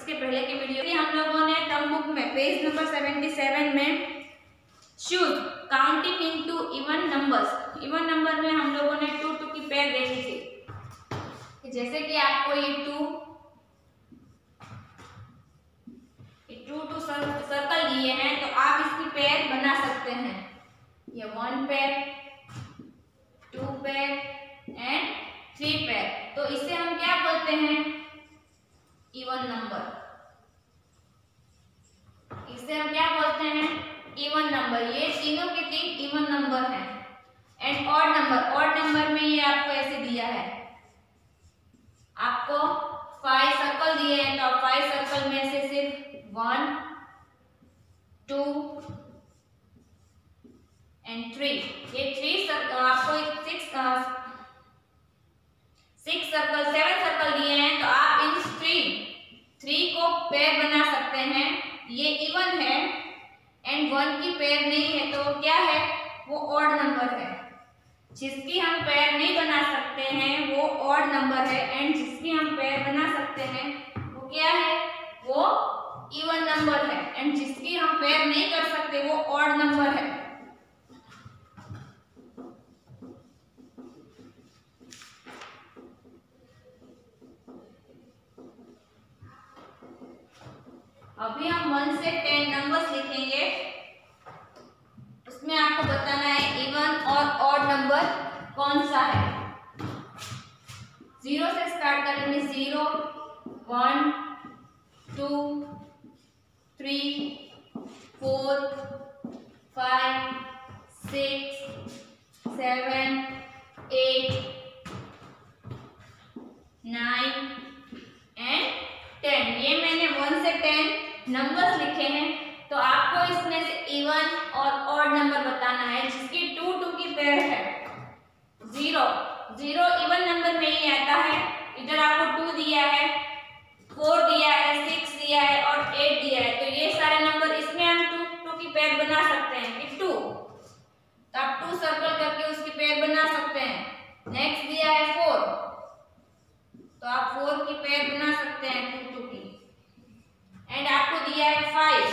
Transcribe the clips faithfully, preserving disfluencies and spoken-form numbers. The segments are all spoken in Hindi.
इसके पहले के वीडियो हम लोगों ने टर्म बुक में पेज नंबर सेवेंटी सेवन में shoes counting into even numbers, even number में हम लोगों ने टू टू की पेयर देखी थी। जैसे कि आपको ये टू टू टू सर्कल दिए हैं तो आप इसकी पेयर बना सकते हैं। ये one pair, two pair and three pair. तो इसे हम क्या बोलते हैं? Even number. इसे हम क्या बोलते हैं? Even number. ये तीनों के तीन इवन नंबर हैं। And odd number, odd number में ये आपको ऐसे दिया है, आपको फाइव सर्कल दिए हैं तो फाइव सर्कल में से सिर्फ वन, टू एंड थ्री, ये थ्री सर्कल आपको six six circle seven circle दिए हैं तो आप इन थ्री थ्री को पेयर बना सकते हैं। ये इवन है एंड वन की पेयर नहीं है तो क्या है? वो ऑड नंबर है। जिसकी हम पेयर नहीं बना सकते हैं वो ऑड नंबर है एंड जिसकी हम पेयर बना सकते हैं वो क्या है? वो इवन नंबर है एंड जिसकी हम पेयर नहीं कर सकते वो ऑड नंबर है। अभी हम वन से टेन नंबर्स लिखेंगे, उसमें आपको बताना है इवन और ऑड नंबर कौन सा है। जीरो से स्टार्ट करेंगे। Zero, one, two, three, four, five, six, seven, eight, nine and ten. ये मैंने वन से टेन नंबर्स लिखे हैं तो आपको इसमें से इवन और ऑड नंबर बताना है जिसकी टू टू की पेयर है। जीरो, जीरो इवन नंबर में ही आता है। इधर आपको टू दिया है, फोर दिया है, सिक्स दिया है और एट दिया है तो ये सारे नंबर इसमें हम टू टू की पेयर बना सकते हैं कि टू, तो आप टू सर्कल करके उसकी पेयर बना सकते हैं। नेक्स्ट दिया है फोर तो आप फोर की पेयर बना सकते हैं टू टू की। एंड आपको दिया है फाइव,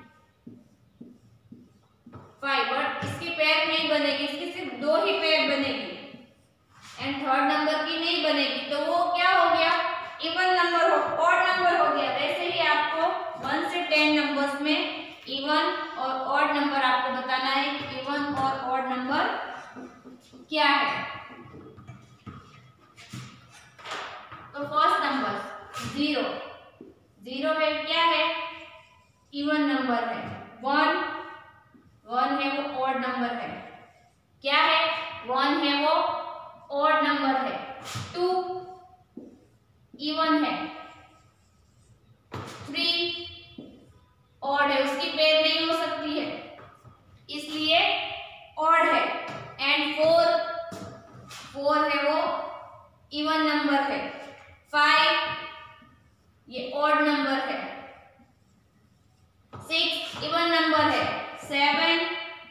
फाइव बट इसकी पेयर नहीं बनेगी, इसकी सिर्फ दो ही पेयर बनेगी एंड थर्ड नंबर की नहीं बनेगी तो वो क्या हो गया? इवन नंबर हो, ऑड नंबर हो गया। वैसे ही आपको वन से टेन नंबर्स में इवन और ऑड नंबर आपको बताना है कि इवन और ऑड नंबर क्या है। तो फर्स्ट नंबर जीरो, जीरो है क्या है? इवन नंबर है। वन, वन है वो ऑड नंबर है। क्या है? वन है वो ऑड नंबर है। टू इवन है। थ्री ऑड है, उसकी पेयर नहीं हो सकती है इसलिए ऑड है। एंड फोर, फोर है वो इवन नंबर है। फाइव ये ऑड नंबर है। सिक्स इवन नंबर है। सेवन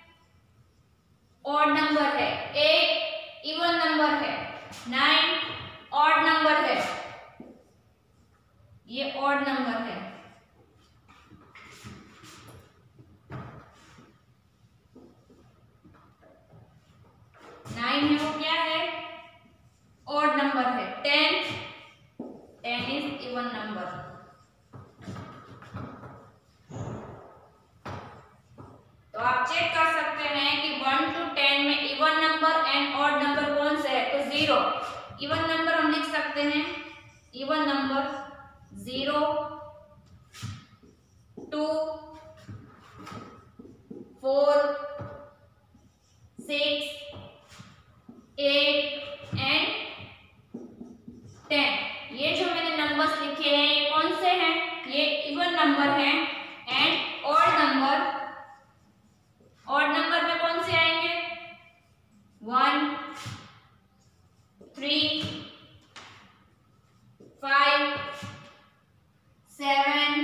ऑड नंबर है। एट इवन नंबर है। नाइन ऑड नंबर है, ये ऑड नंबर है। नाइन है वो क्या है? ऑड नंबर है। Ten, ten is even number. तो आप चेक कर सकते हैं कि वन टू टेन में even number and odd number कौन से है? तो जीरो इवन नंबर हम लिख सकते हैं। Even number zero, two, four, six, eight and ten. ये जो मैंने नंबर्स लिखे हैं ये कौन से हैं? ये इवन नंबर हैं। And odd number, odd number में कौन से आएंगे? One, three, five, seven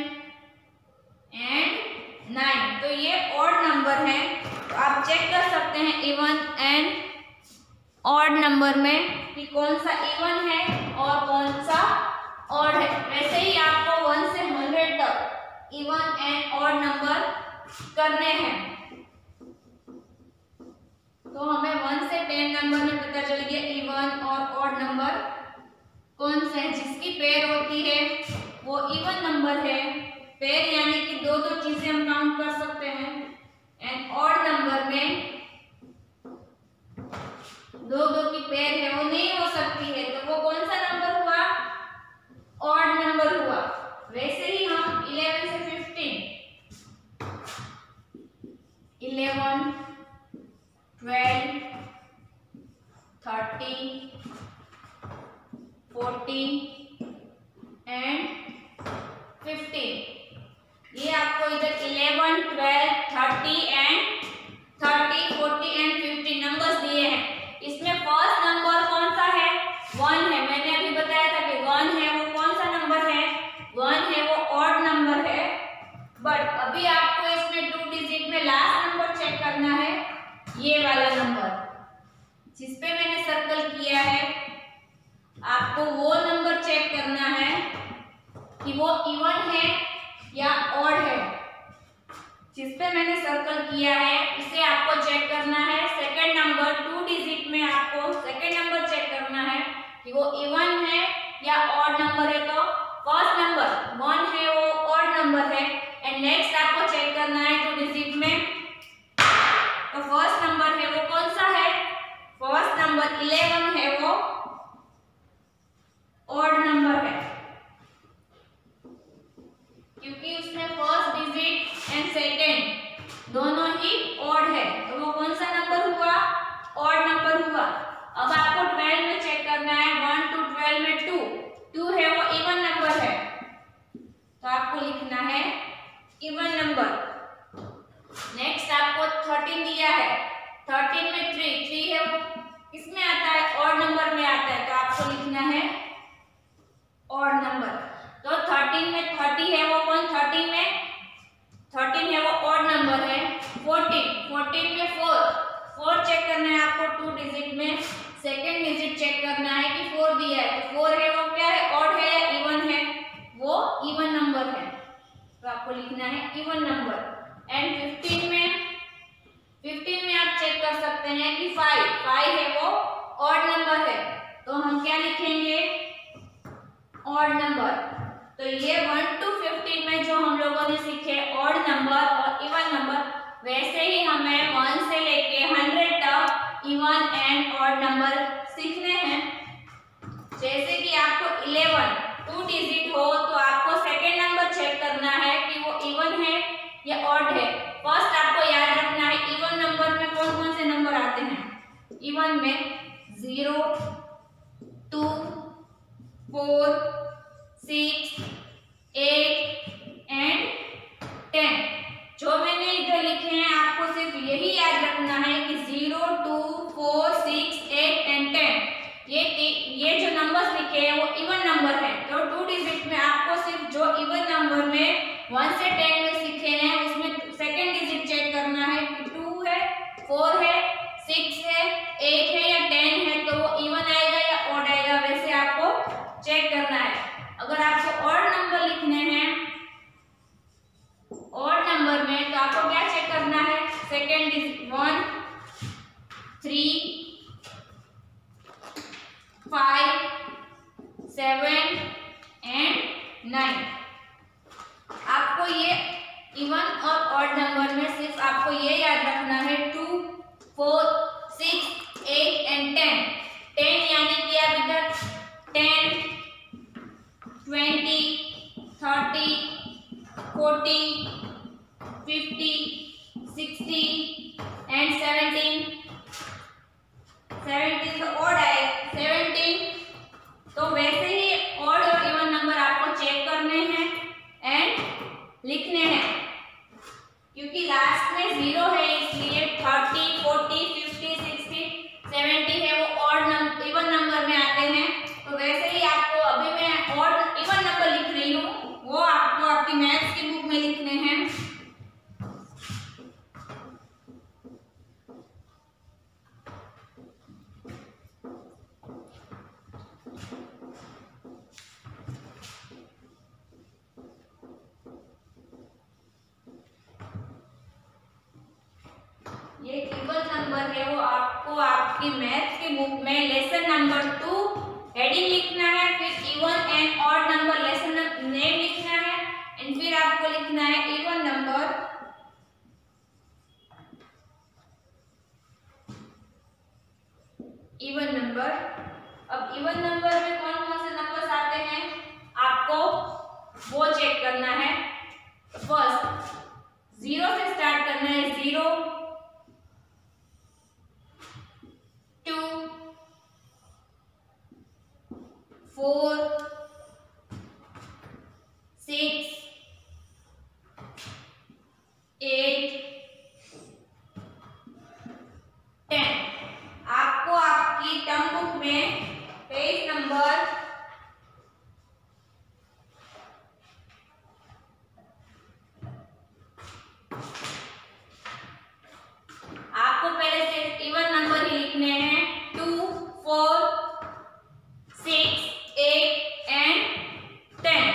and nine. तो ये ऑड नंबर है। तो आप चेक कर सकते हैं इवन एंड ऑड नंबर में कि कौन सा इवन है और कौन सा ऑड है। वैसे ही आपको वन से ऑड नंबर करने हैं। तो हमें वन से टेन नंबर में पता चल गया इवन और ऑड नंबर कौन से हैं। जिसकी पेयर होती है वो इवन नंबर है। पेयर यानी कि दो दो चीजें हम काउंट कर सकते हैं। एंड ऑड नंबर में दो दो की पेयर है वो नहीं हो सकती है, तो वो कौन सा नंबर हुआ? ऑड नंबर हुआ। वैसे ही हम इलेवन से fifteen, eleven, twelve, thirteen, fourteen and fifteen, ये आपको इधर eleven, twelve, thirty and thirty, forty and fifteen numbers दिए हैं। इसमें फर्स्ट नंबर कौन सा है? वन है। मैंने अभी बताया था कि वन है वो कौन सा नंबर है? वन है वो ऑड नंबर है। बट अभी आपको इसमें टू डिजिट में लास्ट नंबर चेक करना है, ये वाला नंबर जिसपे मैंने सर्कल किया है। आपको वो नंबर चेक करना है कि वो इवन है या ऑड है। जिसपे मैंने सर्कल किया है इसे आपको चेक करना है। सेकंड नंबर टू डिजिट में आपको सेकंड नंबर चेक करना है कि वो इवन है या ऑड नंबर है। तो फर्स्ट नंबर वन है वो ऑड नंबर है। एंड नेक्स्ट आपको चेक करना है टू डिजिट में, तो फर्स्ट नंबर है वो कौन सा है? फर्स्ट नंबर इलेवन है वो ऑड नंबर है, क्योंकि उसमें फर्स्ट डिजिट एंड सेकंड दोनों ही ऑड है, तो वो कौन सा नंबर हुआ? ऑड नंबर हुआ। अब आपको ट्वेल्व में चेक करना है। वन टू ट्वेल्व में टू, टू है वो इवन नंबर है, तो आपको लिखना है इवन नंबर। नेक्स्ट आपको थर्टीन दिया है। थर्टीन में थ्री, थ्री है वो किसमें आता है? ऑड नंबर में आता है, तो आपको लिखना है ऑड नंबर। तो थर्टीन में थर्टी है वो कौन? थर्टीन में थर्टीन है वो ऑड नंबर है। फोर्टीन, फोर्टीन में फोर, फोर चेक करना है आपको टू डिजिट में। सेकंड डिजिट चेक करना है कि फोर दिया है, तो फोर है वो क्या है? ऑड है या इवन है? वो इवन नंबर है, तो आपको लिखना है इवन नंबर। एंड फिफ्टीन में फिफ्टीन में आप चेक कर सकते हैं कि फाइव, फाइव है वो ऑड नंबर है, तो हम क्या लिखेंगे? Odd number. तो ये वन टू फिफ्टीन में जो हम लोगों ने सीखे ऑड नंबर और इवन नंबर, वैसे ही हमें वन से लेके हंड्रेड तक इवन एंड ऑड नंबर सीखने हैं। जैसे कि आपको इलेवन टू डिजिट हो तो आपको सेकेंड नंबर चेक करना है कि वो इवन है या ऑड है। फर्स्ट आपको याद रखना है इवन नंबर में कौन कौन से नंबर आते हैं। इवन में zero, two, four, six, eight and ten. जो मैंने इधर लिखे हैं आपको सिर्फ यही याद रखना है कि zero, two, four, six, eight and ten, ये ये जो नंबर्स लिखे हैं वो इवन नंबर है। तो टू डिजिट में आपको सिर्फ जो इवन नंबर में वन से टेन में सीखे हैं उसमें सेकेंड डिजिट चेक करना है कि टू है, फोर है, सिक्स है, एट है या टेन है, तो वो इवन आएगा या ऑड आएगा, वैसे आपको चेक करना है। अगर आपको ऑड नंबर लिखने हैं ऑड नंबर में, तो आपको क्या चेक करना है? Second digit one, three, five, seven and nine. आपको ये इवन और ऑड नंबर में सिर्फ आपको ये याद रखना है two, four, six, eight and ten. Ten यानी कि आप इधर ten, twenty, thirty, forty, fifty, sixty and seventeen. Seventeen तो ऑड आए, सेवेंटीन। तो वैसे ही ऑड और इवन नंबर आपको चेक करने हैं एंड लिखने हैं। क्योंकि लास्ट में जीरो है इसलिए thirty, forty, fifty, sixty, seventy है वो ऑड नंबर इवन नंबर में आते हैं। तो वैसे ही आपको अभी मैं ऑड इवन नंबर लिख रही हूँ, वो आपको आपकी मैथ्स की बुक में लिखने हैं। ये इवन नंबर है वो आपको आपकी मैथ्स की बुक में लेसन नंबर टू हेडिंग लिखना है, फिर even and odd number lesson name लिखना है, एंड फिर आपको लिखना है इवन नंबर इवन नंबर। अब इवन नंबर में कौन कौन से नंबर्स आते हैं आपको वो चेक करना है। फर्स्ट जीरो से स्टार्ट करना है, zero, two, four, six, eight, ten. आपको आपकी टर्म बुक में पेज नंबर आपको पहले से इवन नंबर ही लिखने हैं, two, four, six, eight and ten.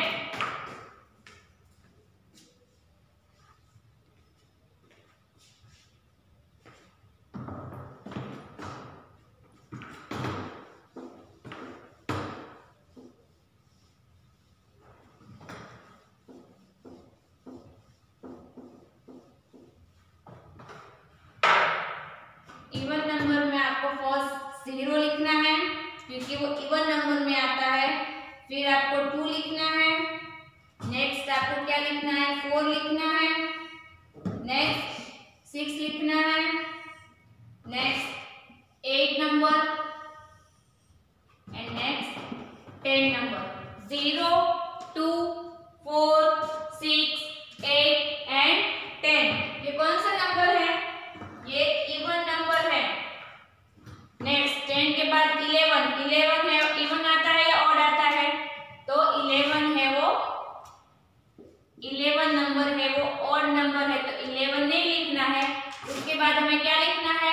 Even number में आपको फर्स्ट जीरो लिखना है क्योंकि वो इवन नंबर में आता है, फिर आपको टू लिखना है, नेक्स्ट आपको क्या लिखना है, फोर लिखना है, नेक्स्ट सिक्स लिखना है, next eight number and next ten number. Zero, two, four, six, eight and ten. ये कौन सा नंबर है, ये इवन नंबर है। नेक्स्ट टेन के बाद इलेवन, इलेवन है इवन आता है या ऑड आता है, तो इलेवन है वो इलेवन नंबर है वो ऑड नंबर है, तो इलेवन नहीं लिखना है। उसके बाद हमें क्या लिखना है,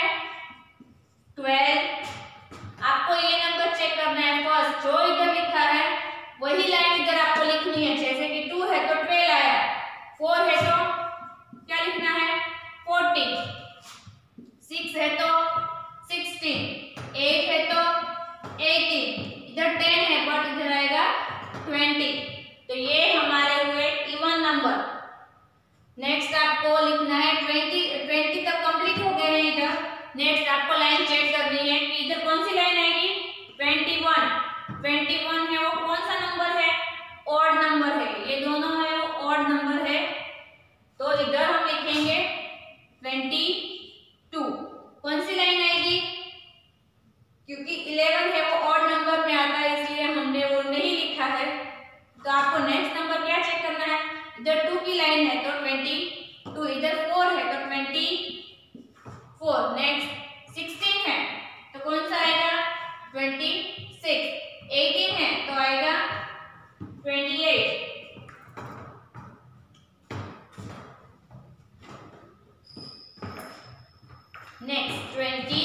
ट्वेल्व। आपको ये नंबर चेक करना है, फर्स्ट जो इधर लिखा है वही लाइन इधर आपको लिखनी है। जैसे कि टू है तो ट्वेल्व आया, फोर है तो क्या लिखना है, फोर्टीन, सिक्स है तो सिक्सटीन, एट है तो एटीन, इधर टेन है बट इधर आएगा ट्वेंटी। तो ये हमारे हुए इवन नंबर। नेक्स्ट आपको लिखना है ट्वेंटी, ट्वेंटी तक कंप्लीट हो गए हैं इधर। नेक्स्ट आपको लाइन चेक करनी है कि इधर कौन सी लाइन आएगी, ट्वेंटी वन। ट्वेंटी वन है वो कौन सा नंबर है, ऑड नंबर है, ये दोनों है वो ऑड नंबर है, तो इधर हम लिखेंगे ट्वेंटी टू। कौन सी लाइन आएगी, क्योंकि इलेवन है वो ऑड नंबर में आता है इसलिए हमने वो नहीं लिखा है। तो आपको नेक्स्ट नंबर क्या चेक करना है, इधर टू की लाइन है तो ट्वेंटी टू, इधर फोर है तो ट्वेंटी फोर, नेक्स्ट सिक्सटीन है तो कौन सा आएगा, ट्वेंटी सिक्स, एटीन है तो आएगा twenty eight, next twenty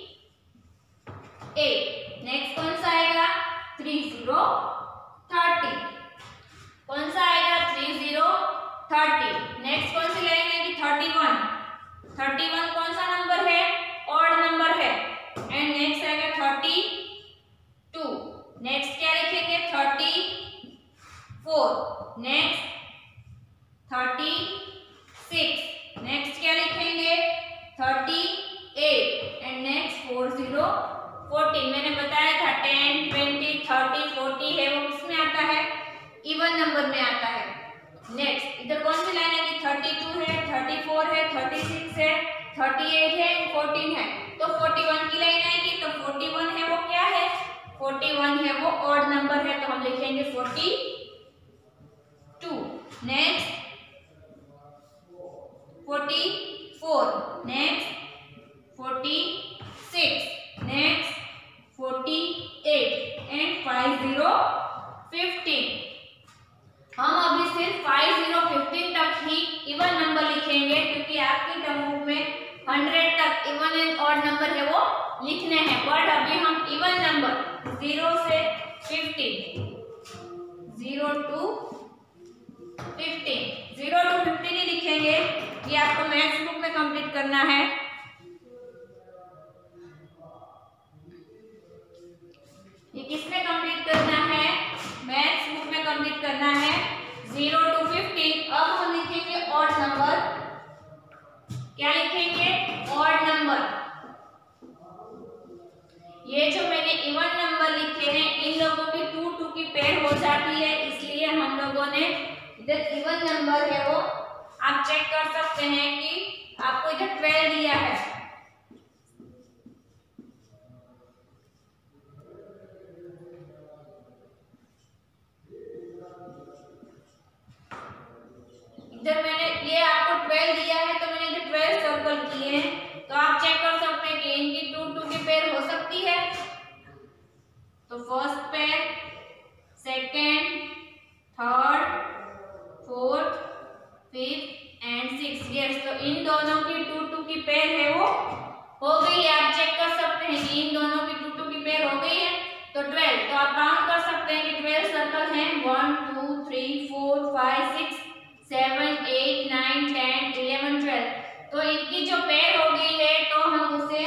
eight, next कौन सा आएगा, थ्री जीरो थर्टी, कौन सा आएगा, थ्री जीरो थर्टी। नेक्स्ट कौन सी लाइन आएगी, थर्टी वन, थर्टी वन कौन सा नंबर है, ऑड नंबर है, एंड नेक्स्ट आएगा थर्टी टू। नेक्स्ट क्या लिखेंगे, thirty four, next thirty six, next क्या लिखेंगे, thirty eight and next four zero fourteen. मैंने बताया था टेन, ट्वेंटी, थर्टी, फोर्टी है वो किसमें आता है, इवन नंबर में आता है। नेक्स्ट इधर कौन सी लाइन आएगी, थर्टी टू है, थर्टी फोर है, थर्टी सिक्स है, थर्टी एट है, फोर्टीन है, तो फोर्टी वन की लाइन आएगी। तो फोर्टी वन है वो क्या है, फोर्टी वन है वो ऑड नंबर है, तो हम लिखेंगे forty two. Next forty four, next forty six, next forty eight and five zero fifteen. हम अभी सिर्फ फाइव जीरो फिफ्टीन तक ही इवन नंबर लिखेंगे क्योंकि आपकी टर्म बुक में हंड्रेड तक इवन एंड ऑड नंबर है वो लिखने हैं, बट अभी हम इवन नंबर जीरो से fifteen, zero to fifteen, zero to fifteen ही लिखेंगे। ये आपको मैथ्स बुक में कंप्लीट करना है। ये जो मैंने इवन नंबर लिखे हैं इन लोगों की टू टू की पेयर हो जाती है, इसलिए हम लोगों ने इधर इवन नंबर है वो आप चेक कर सकते हैं कि आपको इधर ट्वेल्व दिया है। इधर मैंने ये आपको ट्वेल्व दिया है तो मैंने इधर ट्वेल्व सर्कल किए हैं, तो आप चेक कर सकते हैं कि इनकी टू टू की पेयर हो सकती है। तो first pair, second, third, fourth, fifth and six, yes. तो इन दोनों की टू टू की पेयर है वो हो गई है। आप चेक कर सकते हैं कि इन दोनों की टू टू की पेयर हो गई है। तो ट्वेल्व, तो आप काउंट कर सकते हैं कि ट्वेल्व सर्कल हैं, one two three four five six seven eight nine ten eleven twelve. तो इनकी जो पेयर हो गई है तो हम उसे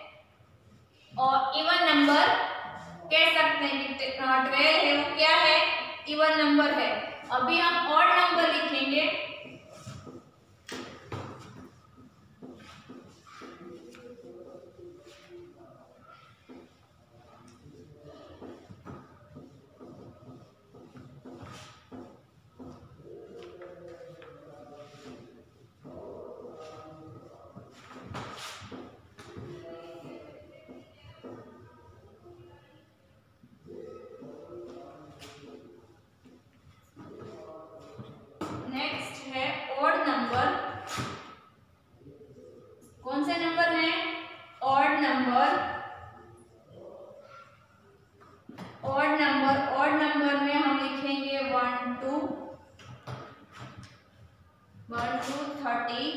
और इवन नंबर कह सकते हैं कि ट्वेल्व है वो क्या है, इवन नंबर है। अभी हम ऑड नंबर लिखेंगे। नेक्स्ट है ऑड नंबर। कौन से नंबर हैं? Odd number. Odd number odd number में हम लिखेंगे one to one to thirty,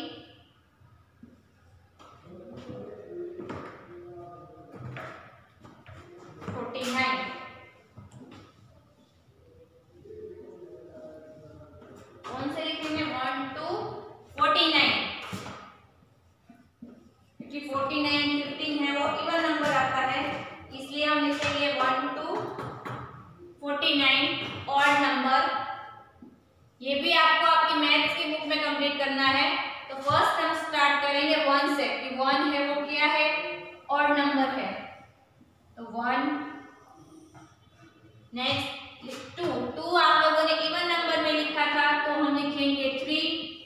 forty nine. कौन से लिखेंगे? वन टू फोर्टी नाइन, क्योंकि फोर्टी नाइन फिफ्टीन है वो इवन नंबर आता है, इसलिए हम लिखेंगे one to forty nine odd number. ये भी आपको आपकी मैथ्स की बुक में कंप्लीट करना है। तो फर्स्ट हम स्टार्ट करेंगे वन से, कि वन है वो क्या है, ऑड नंबर है। तो वन, नेक्स्ट टू, टू आप लोगों ने इवन नंबर में लिखा था तो हम लिखेंगे थ्री।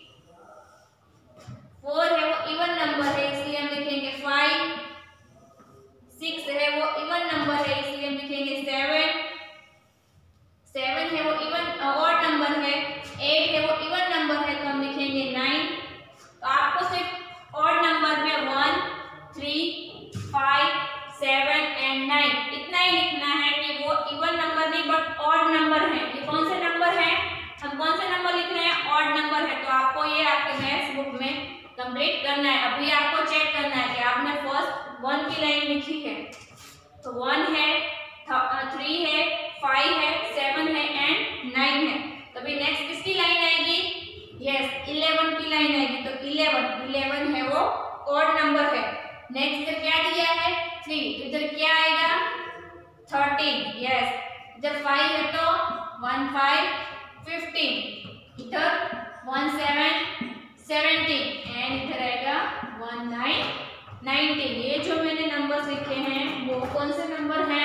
फोर है वो इवन नंबर है इसलिए हम लिखेंगे फाइव। सिक्स है वो इवन नंबर है इसलिए हम लिखेंगे सेवन। सेवन है वो इवन ऑड नंबर है। एट है वो इवन नंबर है तो हम लिखेंगे नाइन। तो आपको सिर्फ ऑड नंबर में one, three, five, seven and nine इतना ही लिखना है कि वो इवन नंबर नहीं बट ऑड नंबर है। ये कौन से नंबर है? हम कौन से नंबर लिख रहे हैं? ऑड नंबर है। तो आपको ये आपके मैथ्स बुक में कंप्लीट करना है। अभी आपको चेक करना है कि आपने फर्स्ट वन की लाइन लिखी है, तो वन है, थ्री है, फाइव है, सेवन है एंड नाइन है। तभी नेक्स्ट किसकी लाइन आएगी? यस, इलेवन की लाइन आएगी। तो इलेवन, इलेवन है वो ऑड नंबर है। नेक्स्ट इधर क्या दिया है? थ्री। तो इधर क्या आएगा? थर्टीन। यस, इधर फाइव है तो वन फाइव फिफ्टीन, इधर वन सेवन सेवनटीन एंड इधर आएगा वन नाइन नाइनटीन। ये जो मैंने नंबर्स लिखे हैं वो कौन से नंबर हैं?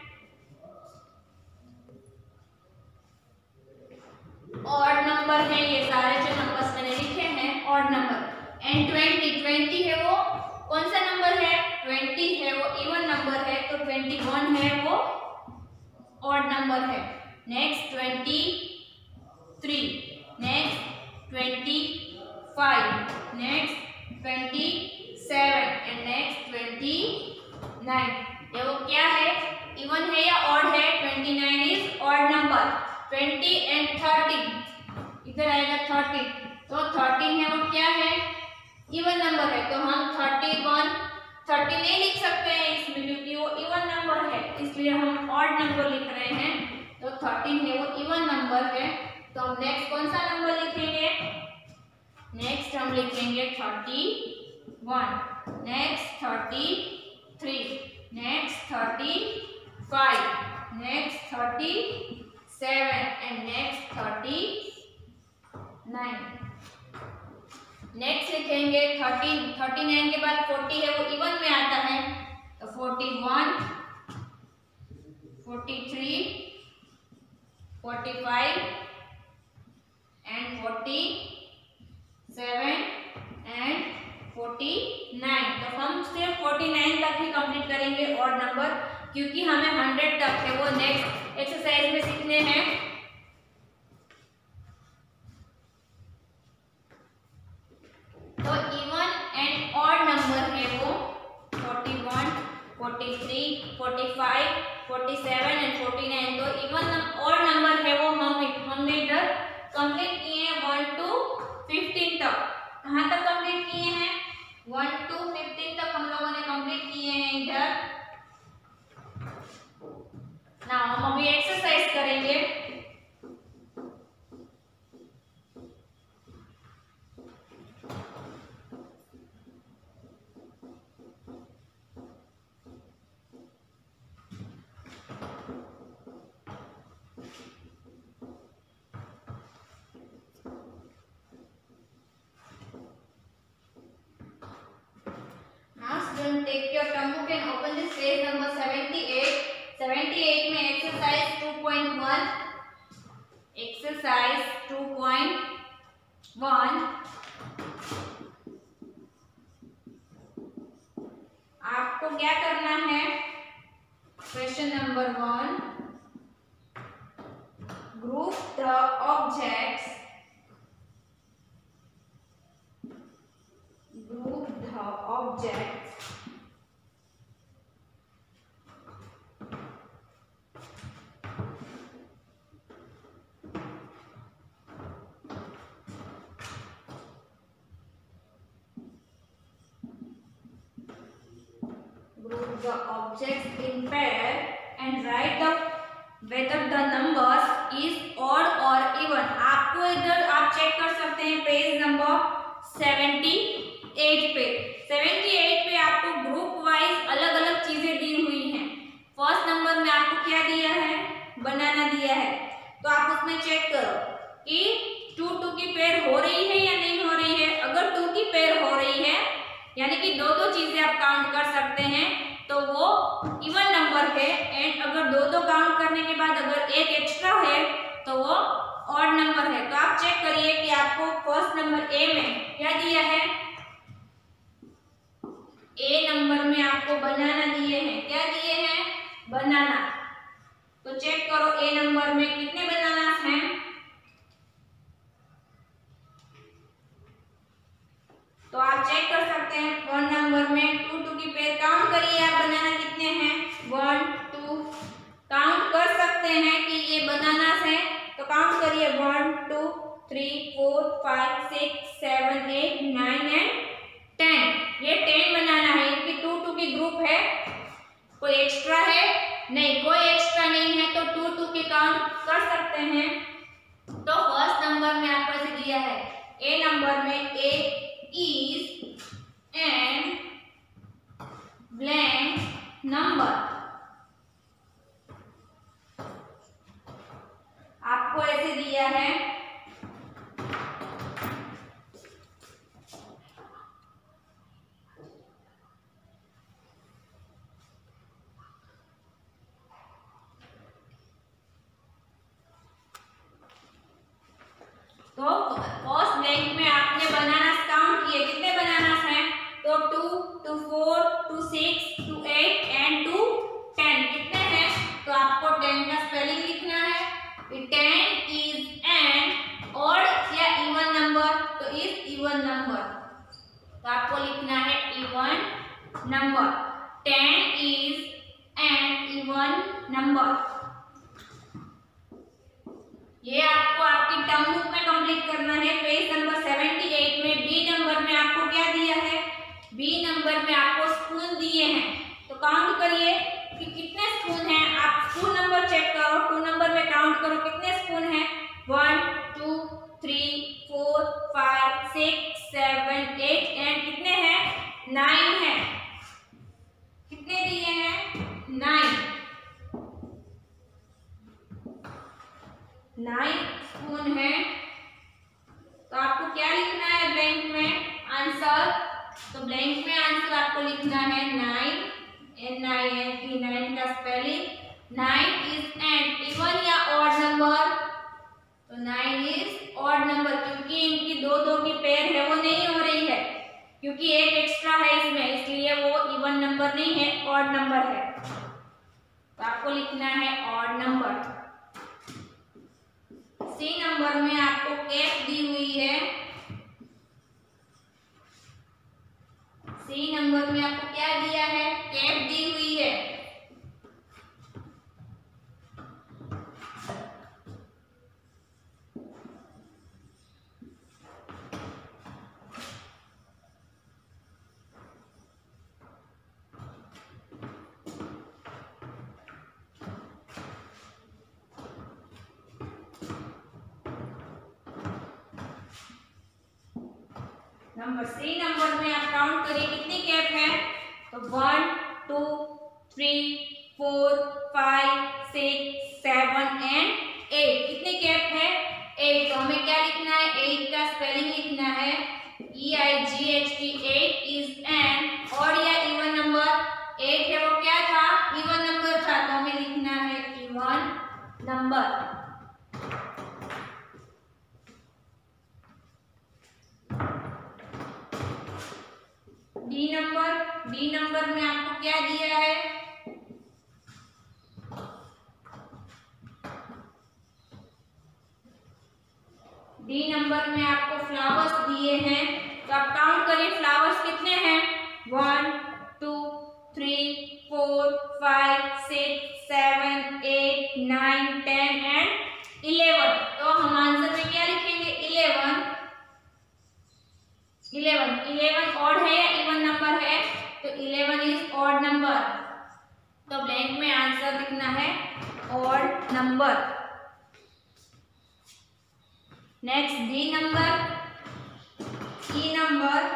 ऑड नंबर है। ये सारे जो नंबर्स मैंने लिखे हैं odd number. And twenty, twenty है वो कौन सा नंबर है? ट्वेंटी है वो इवन नंबर है तो ट्वेंटी वन है वो ऑड नंबर है। Next twenty three, next twenty five, next twenty seven and next twenty nine. ये वो क्या है? इवन है या ऑड है? Twenty nine is odd number. Twenty and thirteen, इधर आएगा थर्टीन। तो थर्टीन है वो क्या है? इवन नंबर है। तो हम थर्टी वन, थर्टी नहीं लिख सकते हैं इसमें क्योंकि वो इवन नंबर है, इसलिए हम ऑड नंबर लिख रहे हैं। तो थर्टीन है वो इवन नंबर है। तो हम नेक्स्ट कौन सा नंबर लिखेंगे? नेक्स्ट हम लिखेंगे thirty one, next thirty three, next thirty five, next thirty seven and next thirty nine. Next लिखेंगे थर्टीन, थर्टी नाइन के बाद फोर्टी है वो इवन में आता है तो forty one, forty three, forty five and forty seven and forty nine. तो हम सिर्फ फोर्टी नाइन तक ही कंप्लीट करेंगे ऑड नंबर, क्योंकि हमें हंड्रेड तक है वो नेक्स्ट एक्सरसाइज में सीखने हैं। तो इवन एंड ऑड नंबर है वो forty one, forty three, forty five, forty seven and forty nine. तो इवन ऑड नंबर है वो हम हमने इधर कंप्लीट किए हैं वन टू फिफ्टीन तक। कहाँ तक कंप्लीट किए हैं? वन टू फिफ्टीन तक हम लोगों ने कंप्लीट किए हैं इधर। ना हम अभी एक्सरसाइज करेंगे। Take your term book and open this page number seventy-eight. seventy-eight में exercise two point one, exercise two point one आपको क्या करना है? Question number one, group the objects, group the objects the objects in pair and write the whether the numbers is odd or even। आपको इधर आप चेक कर सकते हैं पेज नंबर सेवेंटी एट पे। सेवेंटी एट पे आपको ग्रुप वाइज अलग अलग चीजें दी हुई हैं। फर्स्ट नंबर में आपको क्या दिया है? बनाना दिया है। तो आप उसमें चेक करो कि टू टू की पेयर हो रही है या नहीं हो रही है। अगर टू की पेयर हो रही है यानी कि दो दो चीजें आप काउंट कर सकते हैं तो वो इवन नंबर है। एंड अगर दो दो काउंट करने के बाद अगर एक एक्स्ट्रा है तो वो ऑड नंबर है। तो आप चेक करिए कि आपको फर्स्ट नंबर ए में क्या दिया है? ए नंबर में आपको बनाना दिए हैं। क्या दिए हैं? बनाना। तो चेक करो ए नंबर में कितने बनाना हैं? तो आप चेक कर सकते हैं वन नंबर में टू टू की पेयर काउंट करिए आप बनाना कितने हैं? वन टू काउंट कर सकते हैं कि ये बनानास हैं। तो काउंट करिए one two three four five six seven eight nine and ten. ये टेन बनाना है। इनकी टू टू की ग्रुप है। कोई एक्स्ट्रा है? नहीं, कोई एक्स्ट्रा नहीं है। तो टू टू की काउंट कर सकते हैं। तो फर्स्ट नंबर में आपको ऐसे दिया है ए नंबर में ए is an blank number। आपको ऐसे दिया है तो फर्स्ट ब्लैंक में आपने बनाना काउंट किए। कितने बनाना हैं? तो two, two four, two six, two eight and two ten. कितने हैं? तो आपको टेन का स्पेलिंग लिखना है। टेन इज एन ऑड या इवन नंबर। तो इज इवन नंबर। तो आपको लिखना है even number. Ten is an even number. ये आपको आपकी टर्म बुक में कंप्लीट करना है। पेज नंबर सेवेंटी एट में बी नंबर में आपको क्या दिया है? बी नंबर में आपको स्पून दिए हैं। तो काउंट करिए कि कितने स्पून हैं। आप स्पून नंबर चेक करो। टू नंबर में काउंट करो कितने स्पून हैं? One two three four five six seven eight and कितने हैं? नाइन है। कितने दिए हैं? नाइन। नाइन स्पून है। तो आपको क्या लिखना है ब्लैंक में? आंसर। तो ब्लैंक में आंसर आपको लिखना है nine. N I N E nine का स्पेलिंग नाइन क्योंकि एक एक्स्ट्रा है इसमें, इसलिए वो इवन नंबर नहीं है, ऑड नंबर है। तो आपको लिखना है ऑड नंबर। सी नंबर में आपको कैप दी हुई है। सी नंबर में आपको क्या दिया है? कैप दी हुई है। नंबर सी नंबर में आप काउंट करिए कितनी कैप है। तो one two three four five six seven and eight. कितनी कैप है? एट। तो हमें क्या लिखना है? एट का स्पेलिंग लिखना है E I G H T. Eight is an odd या इवन नंबर। एट है वो क्या था? इवन नंबर था, तो हमें लिखना है even number. D number, D number में आपको क्या दिया है? डी नंबर में आपको फ्लावर्स दिए हैं, तो आप काउंट करिए फ्लावर्स कितने हैं। One two three four five six seven eight nine ten and eleven. तो हम आंसर में क्या लिखेंगे? इलेवन। इलेवन इलेवन ऑड है या इवन नंबर है? तो इलेवन इज ऑड नंबर। तो ब्लैंक में आंसर लिखना है odd number. Next D number, E number.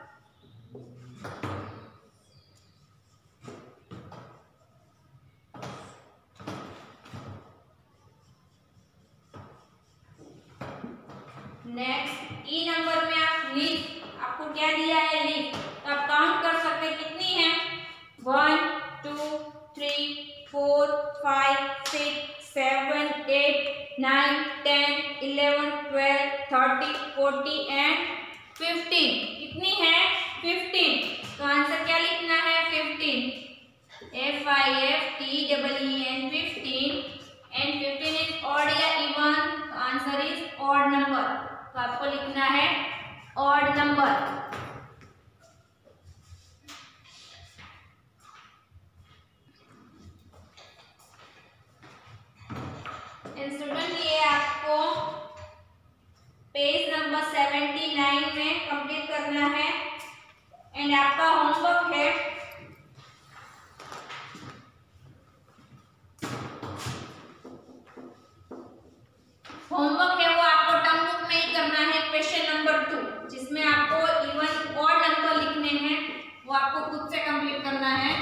Next E number में आप लीफ, आपको क्या दिया है? लीफ। तो आप काउंट कर सकते हैं कितनी है। One two three four five six seven eight nine ten eleven twelve thirty forty and fifteen. कितनी है? फिफ्टीन। तो आंसर क्या लिखना है? Fifteen. F I F T double E N fifteen. And fifteen is odd या even? Answer is odd number. तो आपको लिखना है ऑड नंबर। स्टूडेंट ये आपको पेज नंबर सेवेंटी नाइन में कंप्लीट करना है एंड आपका होमवर्क है होमवर्क है वो आपको टर्म बुक में ही करना है। क्वेश्चन नंबर टू, जिसमें आपको इवन ऑड नंबर लिखने हैं, वो आपको खुद से कंप्लीट करना है।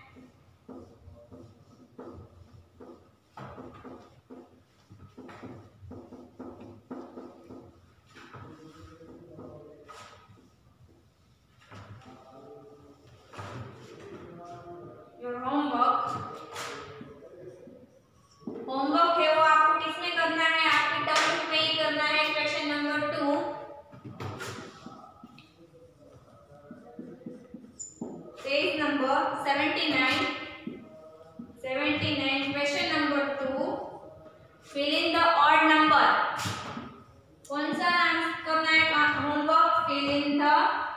योर होमवर्क होमवर्क है वो आपको किसमें करना है? आपकी टर्म बुक में ही करना है। Question number two, page number seventy nine. Seventy nine question number two, fill in the odd number. कौन सा करना है homework? Fill in the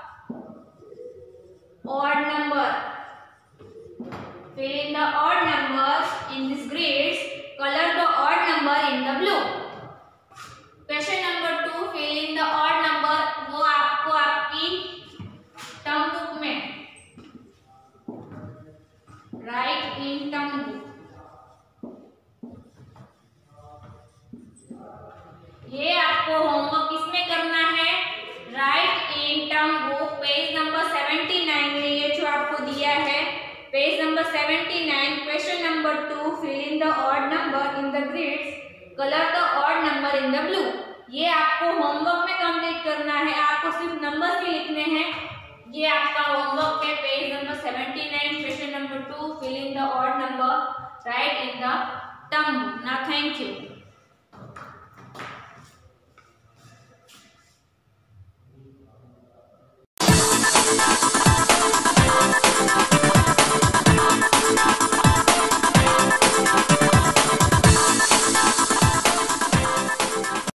odd number. Fill in the odd numbers in this grids. Color the odd number in the blue. Question number two, fill in the odd number. वो आपको आपकी टर्म बुक में राइट इन टर्म बुक। ये आपको होमवर्क किसमें करना है? Write in term book. Page number seventy nine में ये जो आपको दिया है, page number seventy nine, question number two, fill in the odd number in the grids, colour the odd number in the blue. ये आपको होमवर्क में कंप्लीट करना है, आपको सिर्फ नंबर्स ही लिखने हैं। ये आपका होमवर्क है, page number seventy nine, question number two, fill in the odd number, write in the term book. Now thank you.